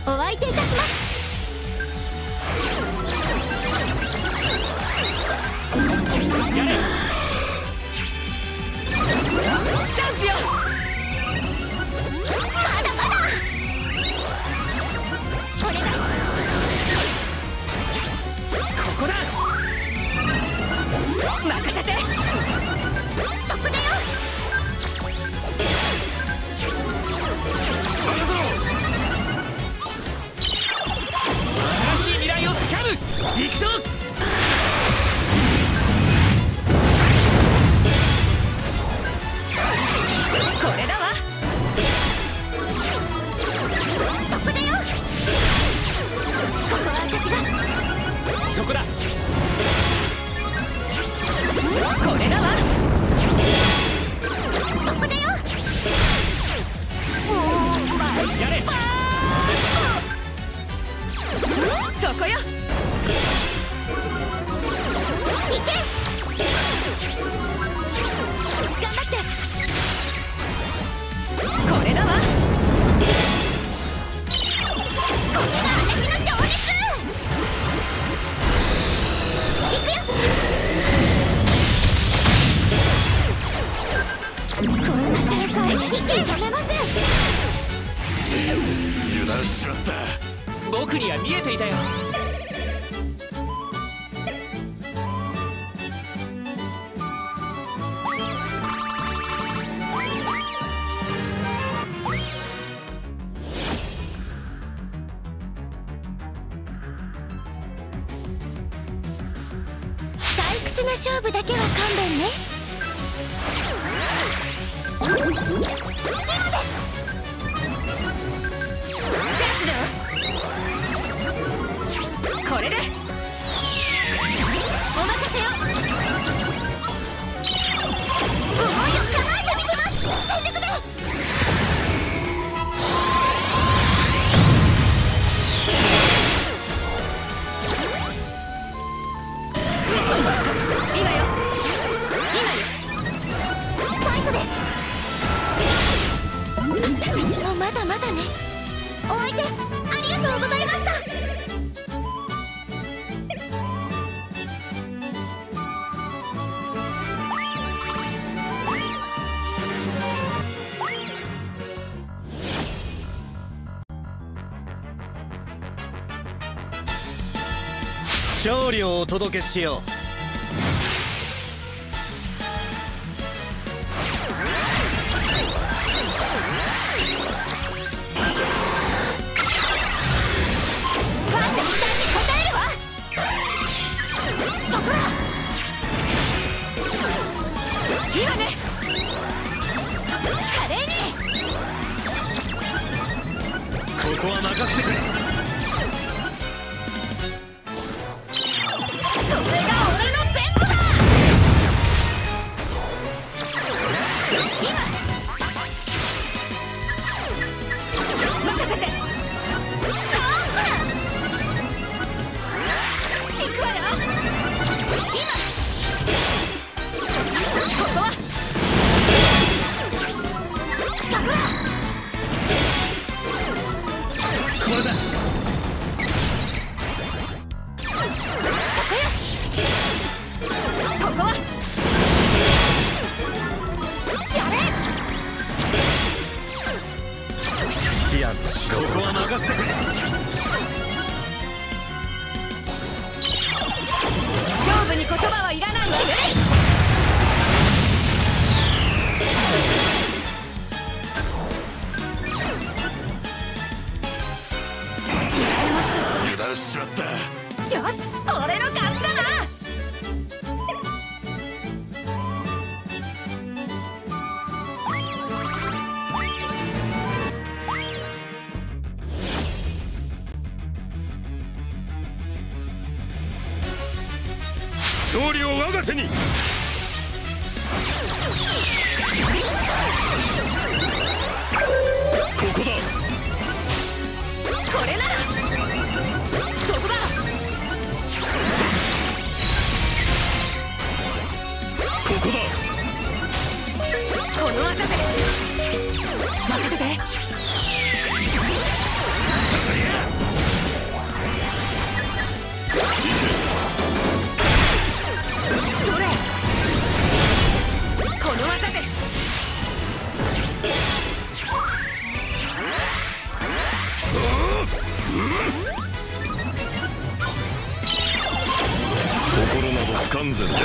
お相手いたします。 やれ。 チャンスよ。まだまだ。これだ。 ここだ。 任せて。そこだよ。 任せろ。新しい未来をつかむ。行くぞ。 これだわ。そこだよ。ここは私が。 そこだ。 これだわ。そこだよ。 やれ。 そこよ。行け。頑張って。これだわ。これが私の情熱。行くよ。こんな大会いけちゃめません。 油断しちまった。 僕には見えていたよ。 退屈な勝負だけは勘弁ね。今です。チャンスだよ。これでお任せよ。思いを叶えてみせます。全力で。今よ。ファイトです。私もまだまだね。お相手ありがとうございました。 勝利をお届けしよう。 今ね。華麗に。 ここは任せてくれ。 それが俺の全部だ。今。任せて。行くわよ。今。ここは。 これだ。 ここは。やれ。 シアンの城。ここは任せてくれ。 勝負に言葉はいらないわ。 油断しちまった。 よし、俺の勝ちだな。 勝利を我が手に。ここだ。 これなら。そこだ。 ここだ。 この技で任せて。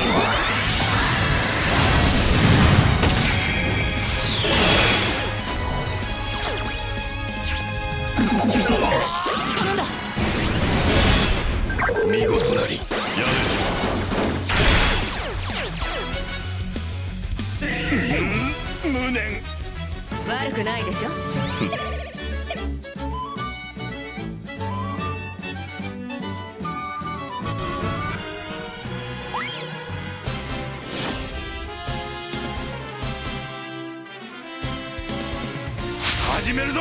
頼んだ。 見事なりやる。無念。 悪くないでしょ。 始めるぞ。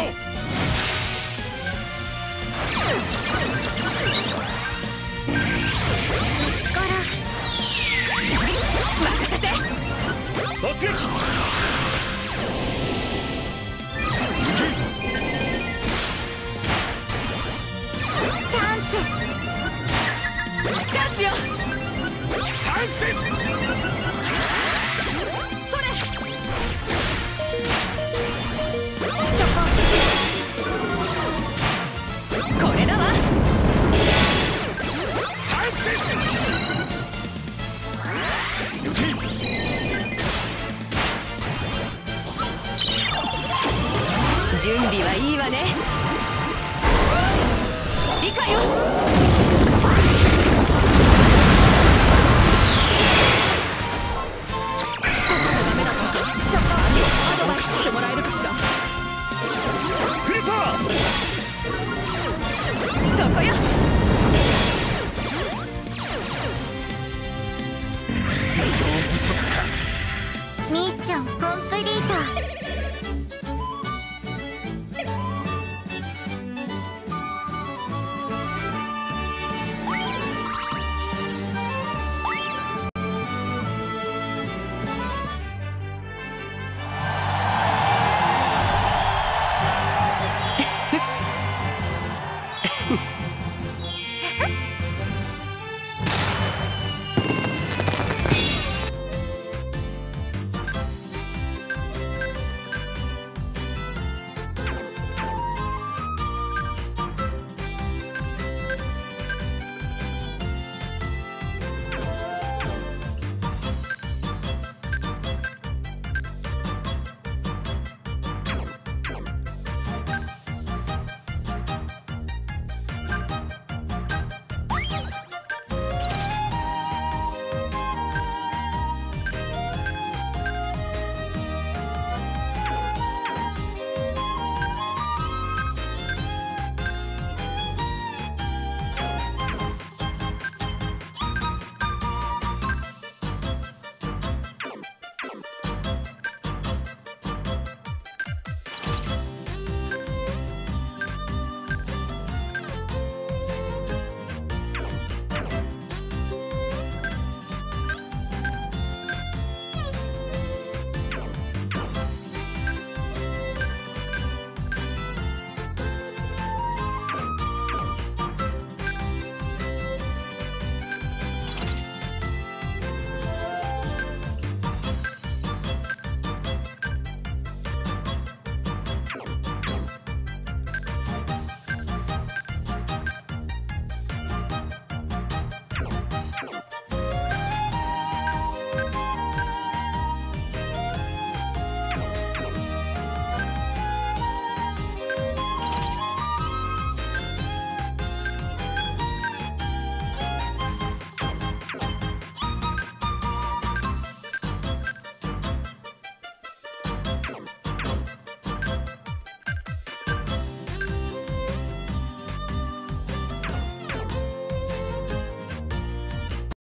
一から任せて。 突撃。 チャンスよ。 チャンスです。 それそこ。これだわ。 チャンスです。 準備はいいわね。理解よ。ダメだったか。そこアドバイスしてもらえるかしら。 フリッパー。 そこよ。 不足か。 ミッションコンプリート。